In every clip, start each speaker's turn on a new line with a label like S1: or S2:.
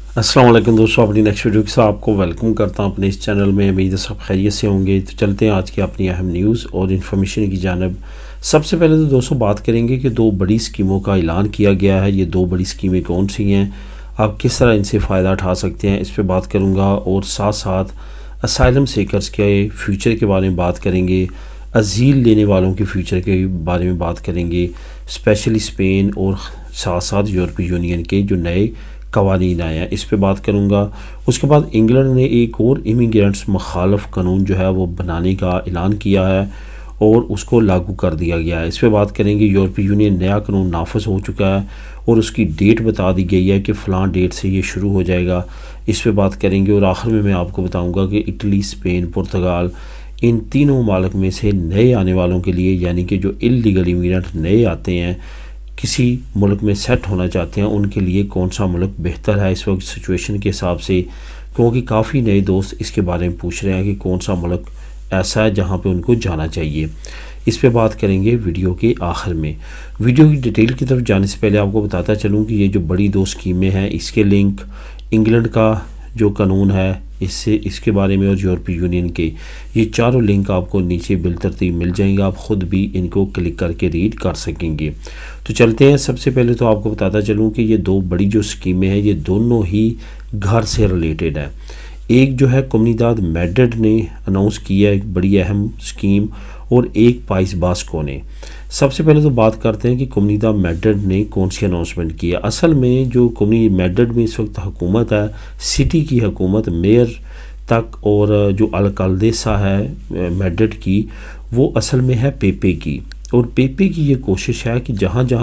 S1: अस्सलाम वालेकुम दोस्तों, अपनी नेक्स्ट वीडियो के साथ आपको वेलकम करता हूं अपने इस चैनल में। उम्मीद है सब खैरियत से होंगे। तो चलते हैं आज की अपनी अहम न्यूज़ और इन्फॉर्मेशन की जानब। सबसे पहले तो दोस्तों बात करेंगे कि दो बड़ी स्कीमों का ऐलान किया गया है। ये दो बड़ी स्कीमें कौन सी हैं, आप किस तरह इनसे फ़ायदा उठा सकते हैं, इस पर बात करूँगा। और साथ साथ असाइलम सीकर्स के फ्यूचर के बारे में बात करेंगे, अजील लेने वालों के फ्यूचर के बारे में बात करेंगे, स्पेशली स्पेन और साथ साथ यूरोपीय यूनियन के जो नए कवानीन आए हैं इस पे बात करूँगा। उसके बाद इंग्लैंड ने एक और इमिग्रेंट्स मुखालफ कानून जो है वो बनाने का ऐलान किया है और उसको लागू कर दिया गया है। इस पे बात करेंगे। यूरोपीय यूनियन नया कानून नाफिज हो चुका है और उसकी डेट बता दी गई है कि फ़लाँ डेट से ये शुरू हो जाएगा। इस पे बात करेंगे और आखिर में मैं आपको बताऊँगा कि इटली, स्पेन, पुर्तगाल, इन तीनों मालिक में से नए आने वालों के लिए, यानी कि जो इल्लीगल इमिग्रेंट नए आते हैं, किसी मुल्क में सेट होना चाहते हैं, उनके लिए कौन सा मुल्क बेहतर है इस वक्त सिचुएशन के हिसाब से। क्योंकि काफ़ी नए दोस्त इसके बारे में पूछ रहे हैं कि कौन सा मुल्क ऐसा है जहां पे उनको जाना चाहिए। इस पे बात करेंगे वीडियो के आखिर में। वीडियो की डिटेल की तरफ जाने से पहले आपको बताता चलूँ कि ये जो बड़ी दो स्कीमें हैं, इसके लिंक इंग्लैंड का जो कानून है इससे, इसके बारे में, और यूरोपीय यूनियन के, ये चारों लिंक आपको नीचे बिलतरतीब मिल जाएंगे। आप ख़ुद भी इनको क्लिक करके रीड कर सकेंगे। तो चलते हैं। सबसे पहले तो आपको बताता चलूँ कि ये दो बड़ी जो स्कीमें हैं ये दोनों ही घर से रिलेटेड है। एक जो है कम्युनिदाद मैड्रिड ने अनाउंस किया एक बड़ी अहम स्कीम, और एक पाइस बास्को ने। सबसे पहले तो बात करते हैं कि कम्युनिदाद मैड्रिड ने कौन सी अनाउंसमेंट किया। असल में जो कम्युनिटी मैड्रिड में इस वक्त हुकूमत है, सिटी की हुकूमत मेयर तक, और जो अलकालदेसा है मैड्रिड की, वो असल में है पेपे की। और पेपे की ये कोशिश है कि जहाँ जहाँ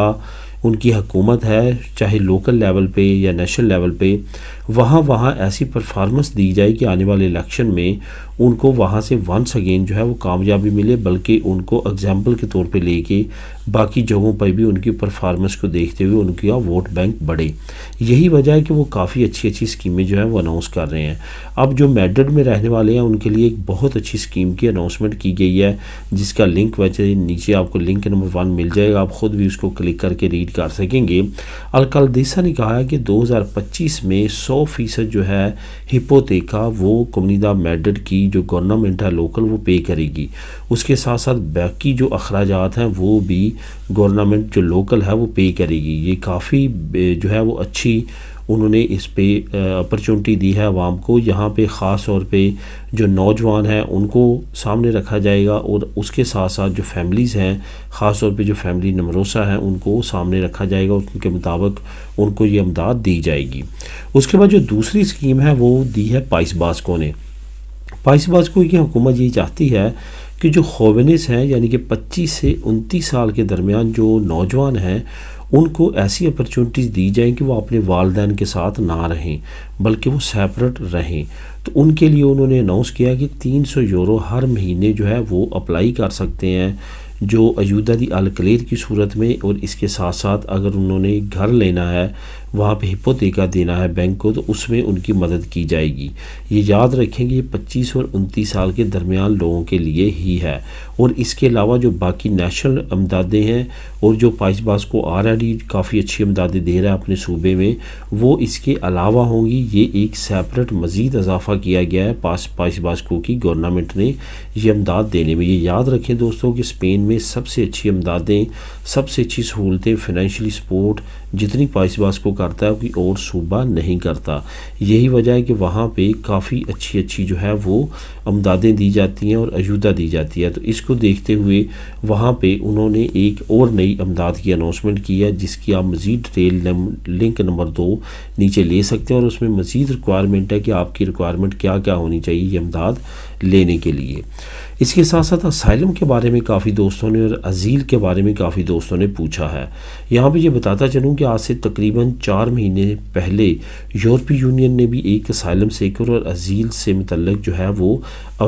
S1: उनकी हुकूमत है, चाहे लोकल लेवल पे या नेशनल लेवल पे, वहाँ वहाँ ऐसी परफॉर्मेंस दी जाए कि आने वाले इलेक्शन में उनको वहाँ से वंस अगेन जो है वो कामयाबी मिले, बल्कि उनको एग्जाम्पल के तौर पे लेके बाकी जगहों पर भी उनकी परफॉर्मेंस को देखते हुए उनका वोट बैंक बढ़े। यही वजह है कि वो काफ़ी अच्छी अच्छी स्कीमें जो है वो अनाउंस कर रहे हैं। अब जो मैड्रिड में रहने वाले हैं उनके लिए एक बहुत अच्छी स्कीम की अनाउंसमेंट की गई है, जिसका लिंक वैसे नीचे आपको लिंक नंबर 1 मिल जाएगा। आप ख़ुद भी उसको क्लिक करके रीड कर सकेंगे। अलकालदेसा ने कहा है कि 2025 में 100% जो है हिपोतेका वो कम्युनिदाद मैड्रिड की जो गवर्नमेंट है लोकल वो पे करेगी। उसके साथ साथ बाकी जो अखराजात हैं वो भी गवर्नमेंट जो लोकल है वो पे करेगी। ये काफ़ी जो है वो अच्छी उन्होंने इस पे अपॉर्चुनिटी दी है आवाम को। यहाँ पे ख़ास तौर पे जो नौजवान हैं उनको सामने रखा जाएगा, और उसके साथ साथ जो फैमिलीज़ हैं, ख़ास तौर पे जो फैमिली नमरोसा है, उनको सामने रखा जाएगा। उनके मुताबिक उनको ये इमदाद दी जाएगी। उसके बाद जो दूसरी स्कीम है वो दी है पाइस बास्को ने। पाइस बास्को की हुकूमत ये चाहती है कि जो खोवनिस हैं, यानी कि 25 से 29 साल के दरमियान जो नौजवान हैं, उनको ऐसी अपॉर्चुनिटीज़ दी जाएँ कि वो अपने वालिदैन के साथ ना रहें, बल्कि वो सेपरेट रहें। तो उनके लिए उन्होंने अनाउंस किया कि 300 यूरो हर महीने जो है वो अप्लाई कर सकते हैं, जो अयूदा दी अल कलेर की सूरत में। और इसके साथ साथ अगर उन्होंने घर लेना है, वहाँ पे हिपोतेका देना है बैंक को, तो उसमें उनकी मदद की जाएगी। ये याद रखें कि ये 25 और 29 साल के दरमियान लोगों के लिए ही है। और इसके अलावा जो बाकी नेशनल इमदादें हैं, और जो पाइस बास्को ऑलरेडी काफ़ी अच्छी इमदादें दे रहा है अपने सूबे में, वो इसके अलावा होंगी। ये एक सेपरेट मज़ीद इजाफा किया गया है पाइस बास्को की गवर्नमेंट ने ये इमदाद देने में। ये याद रखें दोस्तों कि स्पेन में सबसे अच्छी इमदादें, सबसे अच्छी सहूलतें, फाइनेंशियली सपोर्ट जितनी पाइस बास्को करता है कोई और सूबा नहीं करता। यही वजह है कि वहाँ पे काफ़ी अच्छी अच्छी जो है वो इमदादें दी जाती हैं और अयूदा दी जाती है। तो इसको देखते हुए वहाँ पे उन्होंने एक और नई इमदाद की अनाउंसमेंट की है, जिसकी आप मज़ीद डिटेल लिंक नंबर 2 नीचे ले सकते हैं। और उसमें मज़ीद रिक्वायरमेंट है कि आपकी रिक्वायरमेंट क्या क्या होनी चाहिए ये इमदाद लेने के लिए। इसके साथ साथ असाइलम के बारे में काफ़ी दोस्तों ने, और अजील के बारे में काफ़ी दोस्तों ने पूछा है। यहाँ पे ये बताता चलूँ कि आज से तकरीबन 4 महीने पहले यूरोपीय यूनियन ने भी एक असाइलम सीकर और अजील से मुतल्लिक जो है वो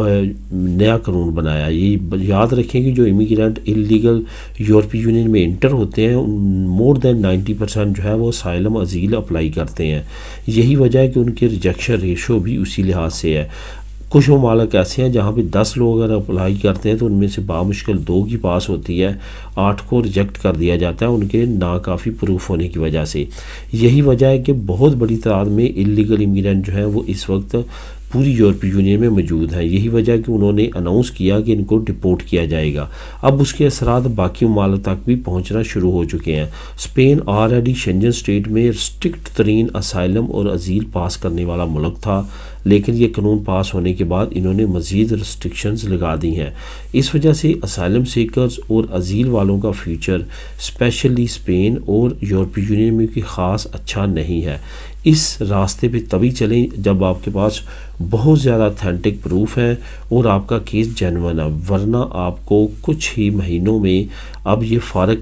S1: नया कानून बनाया। ये याद रखें कि जो इमिग्रेंट इलीगल यूरोपीय यूनियन में इंटर होते हैं, मोर देन 90% जो है वो असाइलम अजील अप्लाई करते हैं। यही वजह है कि उनके रिजेक्शन रेशो भी उसी लिहाज से है। कुछ ममालिक ऐसे हैं जहाँ पे 10 लोग अगर अप्लाई करते हैं तो उनमें से बामुश्किल 2 की पास होती है, 8 को रिजेक्ट कर दिया जाता है उनके नाकाफ़ी प्रूफ होने की वजह से। यही वजह है कि बहुत बड़ी तादाद में इलीगल इमिग्रेंट जो हैं वो इस वक्त पूरी यूरोपीय यूनियन में मौजूद हैं। यही वजह कि उन्होंने अनाउंस किया कि इनको डिपोर्ट किया जाएगा। अब उसके असरात बाकी ममालिक तक भी पहुँचना शुरू हो चुके हैं। स्पेन ऑलरेडी शेंजन स्टेट में स्ट्रिक्ट तरीन असाइलम और अजील पास करने वाला मुल्क था, लेकिन ये कानून पास होने के बाद इन्होंने मज़ीद रिस्ट्रिक्शंस लगा दी हैं। इस वजह से असाइलम सीकर्स और अजील वालों का फ्यूचर स्पेशली स्पेन और यूरोपीय यूनियन में कोई ख़ास अच्छा नहीं है। इस रास्ते पे तभी चलें जब आपके पास बहुत ज़्यादा अथेंटिक प्रूफ है और आपका केस जेन्युइन है, वरना आपको कुछ ही महीनों में अब ये फारग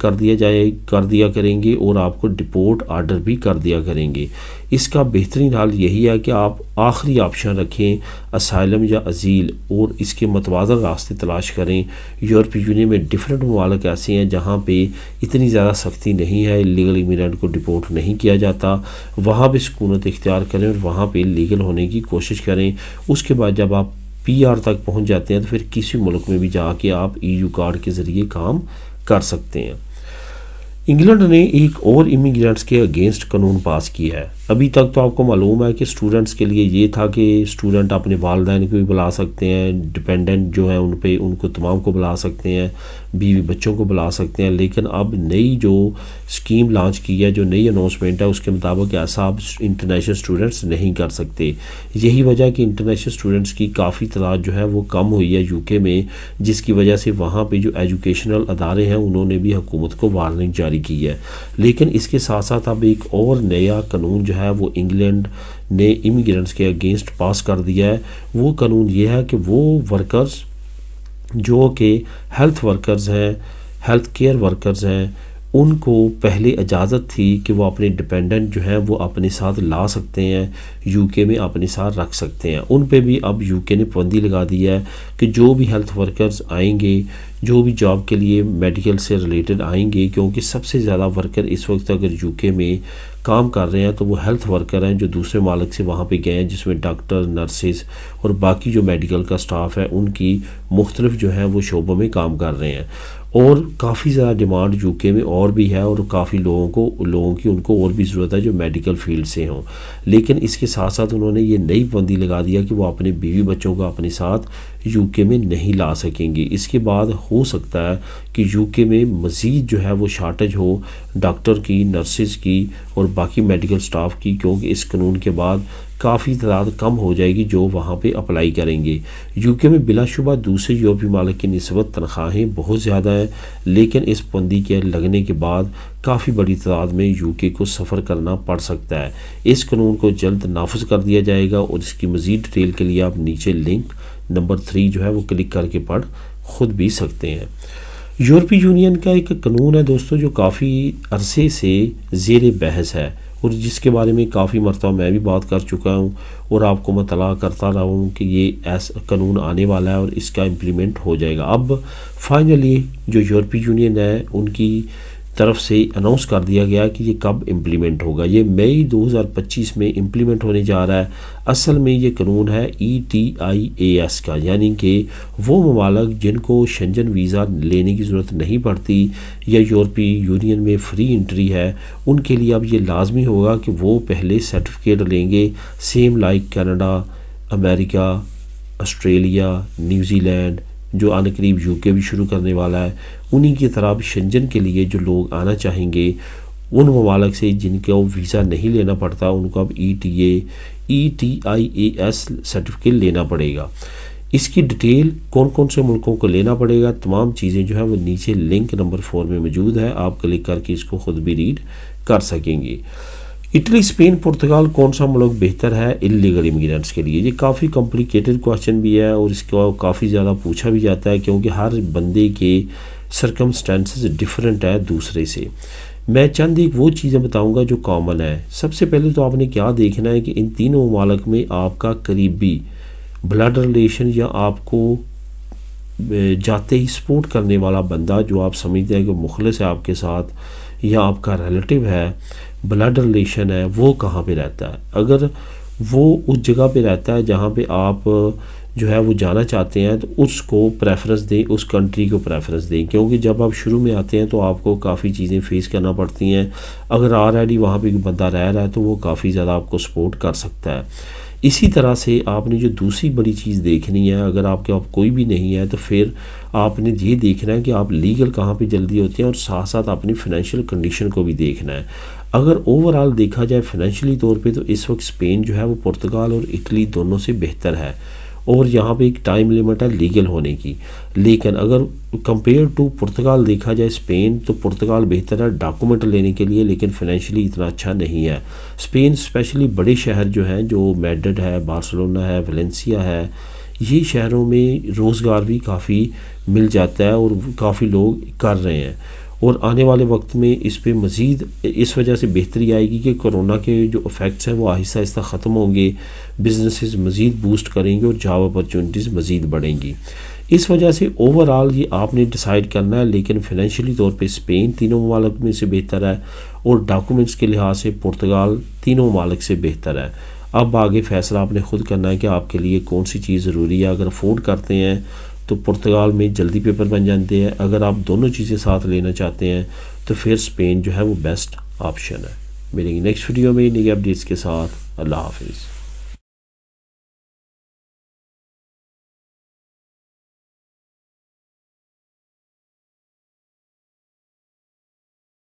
S1: कर दिया करेंगे और आपको डिपोर्ट आर्डर भी कर दिया करेंगे। इसका बेहतरीन हाल यही है कि आप आखिरी ऑप्शन रखें असाइलम या अजील और इसके मतवाज़न रास्ते तलाश करें। यूरोपीय यूनियन में डिफरेंट ममालिक ऐसे हैं जहाँ पे इतनी ज़्यादा सख्ती नहीं है, इलीगल इमिग्रेंट को डिपोर्ट नहीं किया जाता, वहाँ पर सुकूनत इख्तियार करें और वहाँ पे लीगल होने की कोशिश करें। उसके बाद जब आप PR तक पहुँच जाते हैं तो फिर किसी मुल्क में भी जाके आप EU कार्ड के ज़रिए काम कर सकते हैं। इंग्लैंड ने एक और इमिग्रेंट्स के अगेंस्ट कानून पास किया है। अभी तक तो आपको मालूम है कि स्टूडेंट्स के लिए ये था कि स्टूडेंट अपने वालिदैन को भी बुला सकते हैं, डिपेंडेंट जो है उनको तमाम को बुला सकते हैं, बीवी बच्चों को बुला सकते हैं। लेकिन अब नई जो स्कीम लॉन्च की है, जो नई अनाउंसमेंट है, उसके मुताबिक ऐसा अब इंटरनेशनल स्टूडेंट्स नहीं कर सकते। यही वजह कि इंटरनेशनल स्टूडेंट्स की काफ़ी तादाद जो है वो कम हुई है UK में, जिसकी वजह से वहाँ पे जो एजुकेशनल अदारे हैं उन्होंने भी हुकूमत को वार्निंग जारी की है। लेकिन इसके साथ साथ अब एक और नया कानून जो है वो इंग्लैंड ने इमिग्रेंट्स के अगेंस्ट पास कर दिया है। वो कानून ये है कि वो वर्कर्स जो कि हेल्थ वर्कर्स हैं, हेल्थ केयर वर्कर्स हैं, उनको पहले इजाज़त थी कि वो अपने डिपेंडेंट जो हैं वो अपने साथ ला सकते हैं, UK में अपने साथ रख सकते हैं। उन पे भी अब UK ने पाबंदी लगा दी है कि जो भी हेल्थ वर्कर्स आएंगे, जो भी जॉब के लिए मेडिकल से रिलेटेड आएंगे, क्योंकि सबसे ज़्यादा वर्कर इस वक्त अगर UK में काम कर रहे हैं तो वो हेल्थ वर्कर हैं जो दूसरे मालिक से वहाँ पे गए हैं, जिसमें डॉक्टर, नर्सेज और बाकी जो मेडिकल का स्टाफ है उनकी मुख्तलिफ जो है वो शोबों में काम कर रहे हैं। और काफ़ी ज़्यादा डिमांड UK में और भी है और काफ़ी लोगों की उनको और भी ज़रूरत है जो मेडिकल फील्ड से हों। लेकिन इसके साथ साथ उन्होंने ये नई पाबंदी लगा दिया कि वो अपने बीवी बच्चों को अपने साथ UK में नहीं ला सकेंगे। इसके बाद हो सकता है कि UK में मज़ीद जो है वो शार्टेज हो डॉक्टर की, नर्सेज की और बाकी मेडिकल स्टाफ की, क्योंकि इस कानून के बाद काफ़ी तादाद कम हो जाएगी जो वहाँ पे अप्लाई करेंगे। UK में बिलाशुबा दूसरे यूरोपीय मालिक की निस्बत तनख्वाहें बहुत ज़्यादा हैं, लेकिन इस पाबंदी के लगने के बाद काफ़ी बड़ी तादाद में UK को सफ़र करना पड़ सकता है। इस कानून को जल्द नाफिज कर दिया जाएगा और इसकी मज़ीद डिटेल के लिए आप नीचे लिंक नंबर 3 जो है वो क्लिक करके पढ़ खुद भी सकते हैं। यूरोपीय यूनियन का एक कानून है दोस्तों जो काफ़ी अरसे से ज़ेर बहस है और जिसके बारे में काफ़ी मरतबा मैं भी बात कर चुका हूँ और आपको मतला करता रहा हूँ कि ये ऐसा कानून आने वाला है और इसका इम्प्लीमेंट हो जाएगा। अब फाइनली जो यूरोपीय यूनियन है उनकी तरफ से अनाउंस कर दिया गया कि ये कब इम्प्लीमेंट होगा। ये मई 2025 में इम्प्लीमेंट होने जा रहा है। असल में ये कानून है ETIAS का, यानी कि वो ममालिक जिनको शेंजन वीज़ा लेने की ज़रूरत नहीं पड़ती या यूरोपीय यूनियन में फ्री एंट्री है, उनके लिए अब ये लाजमी होगा कि वो पहले सर्टिफिकेट लेंगे, same like Canada, America, Australia, New Zealand, जो आने करीब UK भी शुरू करने वाला है, उन्हीं की तरह शेंजन के लिए जो लोग आना चाहेंगे उन ममालिक से जिनको वीज़ा नहीं लेना पड़ता उनको अब ETIAS सर्टिफिकेट लेना पड़ेगा। इसकी डिटेल कौन कौन से मुल्कों को लेना पड़ेगा, तमाम चीज़ें जो है वो नीचे लिंक नंबर 4 में मौजूद है, आप क्लिक करके इसको ख़ुद भी रीड कर सकेंगे। इटली, स्पेन, पुर्तगाल कौन सा मुल्क बेहतर है इलीगल इमिग्रेंट्स के लिए? ये काफ़ी कॉम्प्लिकेटेड क्वेश्चन भी है और इसको काफ़ी ज़्यादा पूछा भी जाता है क्योंकि हर बंदे के सर्कमस्टेंसेस डिफरेंट है दूसरे से। मैं चंद एक वो चीज़ें बताऊंगा जो कॉमन है। सबसे पहले तो आपने क्या देखना है कि इन तीनों ममालिक में आपका करीबी ब्लड रिलेशन या आपको जाते ही सपोर्ट करने वाला बंदा जो आप समझते हैं कि मुखलिस है आपके साथ या आपका रिलेटिव है, ब्लड रिलेशन है, वो कहाँ पे रहता है। अगर वो उस जगह पे रहता है जहाँ पे आप जो है वो जाना चाहते हैं तो उसको प्रेफरेंस दें, उस कंट्री को प्रेफरेंस दें, क्योंकि जब आप शुरू में आते हैं तो आपको काफ़ी चीज़ें फेस करना पड़ती हैं। अगर ऑलरेडी वहाँ पे बंदा रह रहा है तो वो काफ़ी ज़्यादा आपको सपोर्ट कर सकता है। इसी तरह से आपने जो दूसरी बड़ी चीज़ देखनी है, अगर आपके आप कोई भी नहीं है तो फिर आपने ये देखना है कि आप लीगल कहाँ पे जल्दी होते हैं, और साथ साथ अपनी फाइनेंशियल कंडीशन को भी देखना है। अगर ओवरऑल देखा जाए फाइनेंशियली तौर पे तो इस वक्त स्पेन जो है वो पुर्तगाल और इटली दोनों से बेहतर है, और यहाँ पे एक टाइम लिमिट है लीगल होने की। लेकिन अगर कंपेयर टू पुर्तगाल देखा जाए स्पेन, तो पुर्तगाल बेहतर है डॉक्यूमेंट लेने के लिए, लेकिन फाइनेंशियली इतना अच्छा नहीं है। स्पेन स्पेशली बड़े शहर जो हैं, जो मैड्रिड है, बार्सिलोना है, वेलेंसिया है, ये शहरों में रोज़गार भी काफ़ी मिल जाता है और काफ़ी लोग कर रहे हैं। और आने वाले वक्त में इस पे मज़ीद इस वजह से बेहतरी आएगी कि कोरोना के जो इफ़ेक्ट्स हैं वो आहिस्ता आहिस्ता ख़त्म होंगे, बिजनेसेस मज़ीद बूस्ट करेंगे और जॉब अपॉर्चुनिटीज़ मज़ीद बढ़ेंगी। इस वजह से ओवरऑल ये आपने डिसाइड करना है, लेकिन फाइनेंशियली तौर पे स्पेन तीनों ममालिक में से बेहतर है, और डॉक्यूमेंट्स के लिहाज से पुर्तगाल तीनों ममालिक से बेहतर है। अब आगे फ़ैसला आपने ख़ुद करना है कि आपके लिए कौन सी चीज़ ज़रूरी है। अगर अफोर्ड करते हैं तो पुर्तगाल में जल्दी पेपर बन जाते हैं, अगर आप दोनों चीज़ें साथ लेना चाहते हैं तो फिर स्पेन जो है वो बेस्ट ऑप्शन है। मिलेंगे नेक्स्ट वीडियो में नई अपडेट्स के साथ। अल्लाह हाफिज़।